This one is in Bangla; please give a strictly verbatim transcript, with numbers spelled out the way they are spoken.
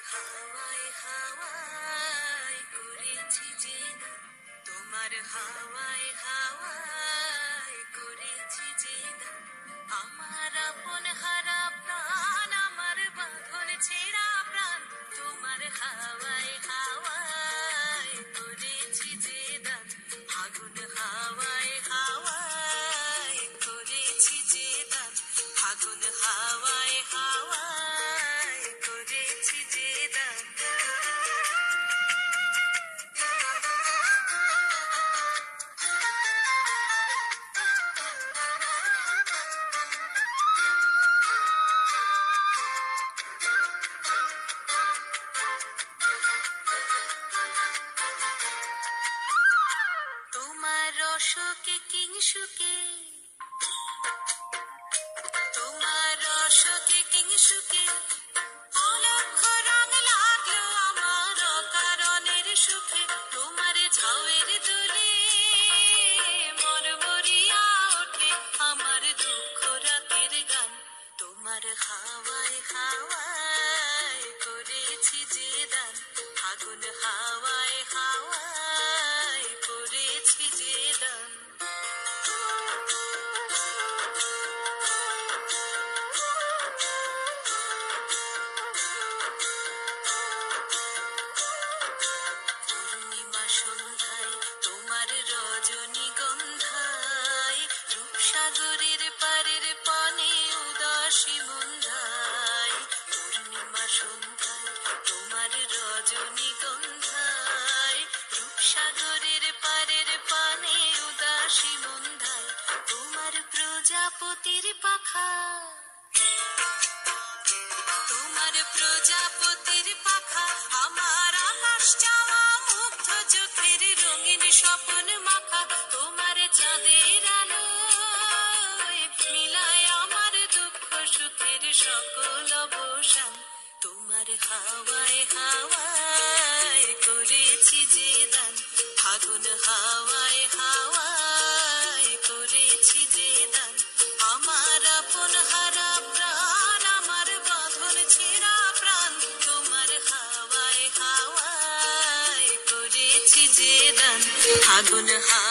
হাওয়ায় হাওয়ায় করেছি যে দান, তোমার হাওয়ায় হাওয়ায় করেছি যে দান, আমার আপন হারা প্রাণ, আমার বাঁধন ছেঁড়া প্রাণ, তোমার হাওয়ায় হাওয়ায় করেছি যে দান, ফাগুন হাওয়ায় হাওয়ায় করেছি যে দান, ফাগুন হাওয়ায় হাওয়ায় করেছি যে দান। তোমার রসকে কিংসুকে, তোমার রসকে কিংসুকে অলক্ষ রং লাগলো আমার অকারণের সুখে, তোমার ঝাউয়ের দোলে মরমরিয়া ওঠে আমার দুঃখ রাতের গান, তোমার হাওয়ায় হাওয়ায় করেছি যে দান, ফাগুন হাওয়ায় হাওয়ায় করেছি যে দান। পূর্ণিমা সন্ধ্যায় তোমার রজনীগন্ধায়, রূপসাগরের পারের পানে উদাসী মন্ধায়, পূর্ণিমা সন্ধ্যায় তোমার রজনীগন্ধায়, রূপসাগরের পারের পানে উদাসী মন্ধায়, তোমার প্রজাপতির পাখা, তোমার প্রজাপতির পাখা আমার আকাশ চাওয়া মুগ্ধ চোখের রঙিন স্বপ্ন মাখা, তোমার চাঁদের আলো মিলায় আমার দুঃখ সুখের সকল অবসান, তোমার হাওয়ায় হাওয়ায় করেছি যে দান, ফাগুন হাওয়ায় হাওয়ায় করেছি যে দান, আমার আপন হারা প্রাণ, আমার বাঁধন ছেঁড়া প্রাণ, তোমার হাওয়ায় হাওয়ায় করেছি যে দান, ফাগুন হাওয়ায়